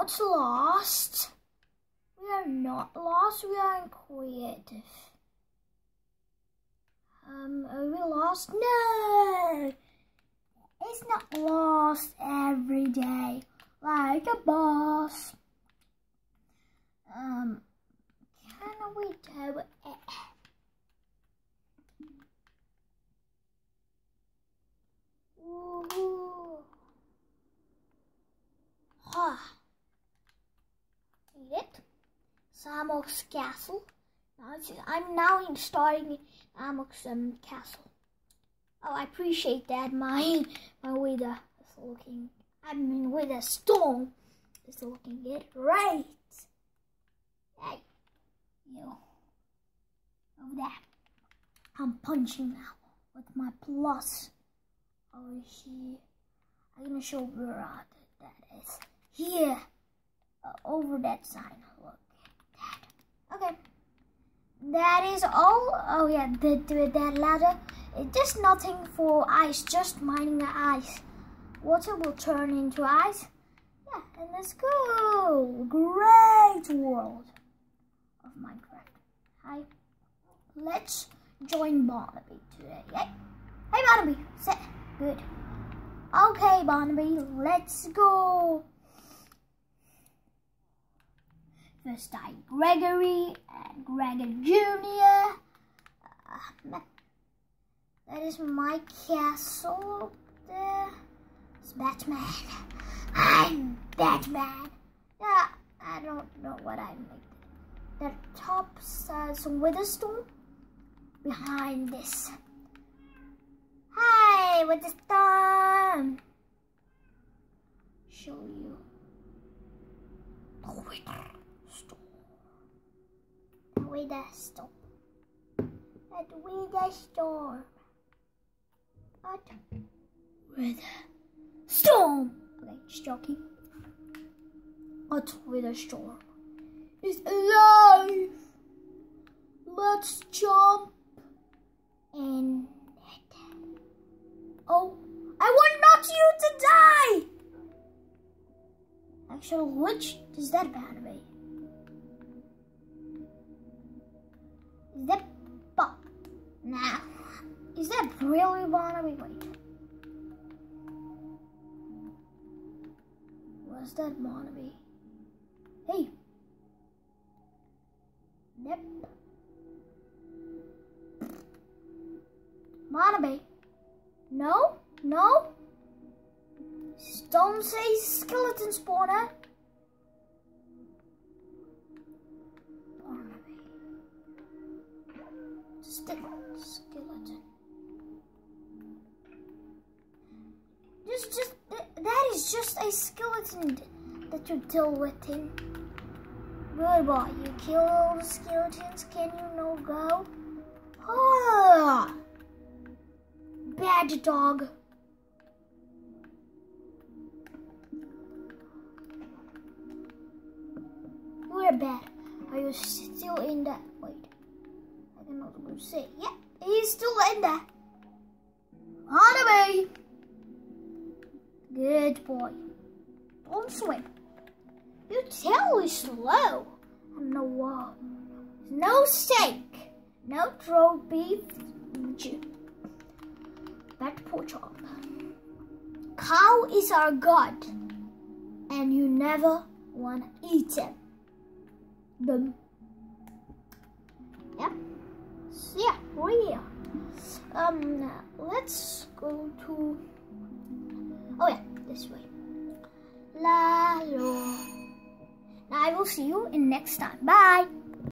not lost. We are not lost. We are in creative. Are we lost? No! It's not lost every day like a boss. Can we do it? Woohoo! Eat it. Samok's castle. I'm now starting Amok's castle. Oh, I appreciate that. My wither is looking. With a storm is looking good. Right. Hey, you. Over there. I'm punching now with my plus. Over here. I'm gonna show where that is. Here. Over that sign. Look at that. Okay. That is all. Oh yeah, that ladder. It's just nothing for ice, just mining the ice. Water will turn into ice. Yeah, and let's go. Great world of Minecraft. Hi. Let's join Barnaby today. Hey Barnaby, sit. Good. Okay, Barnaby, let's go. First I Gregory and Gregor Jr. That is my castle up there. It's Batman. I'm Batman. Yeah, I don't know what I made. The top says Witherstorm behind this. Hi, Witherstorm. Show you. Witherstorm. At Witherstorm. What? Witherstorm. Okay, just joking. What Witherstorm is alive. Let's jump in it. Oh, I want not you to die. Actually, which is that Barnaby? Is that Pop? Nah. Is that really Barnaby? Wait. Was that Barnaby? Hey. Yep. Barnaby. No? No? Don't say skeleton spawner. Barnaby. Skeleton. That is just a skeleton that you deal with him. Good boy, you kill all the skeletons, can you no go? Ah, bad dog. You're bad. Are you still in that? Wait, I cannot go say. Yeah, he's still in there. Barnaby. Good boy. Don't swim. You tell me slow. And no wall. No steak. No throw beef. That poor chop. Cow is our god. And you never want to eat him. Boom. Yeah. So yeah, we're here. Let's go to. Oh yeah, this way. La. Now I will see you in next time. Bye.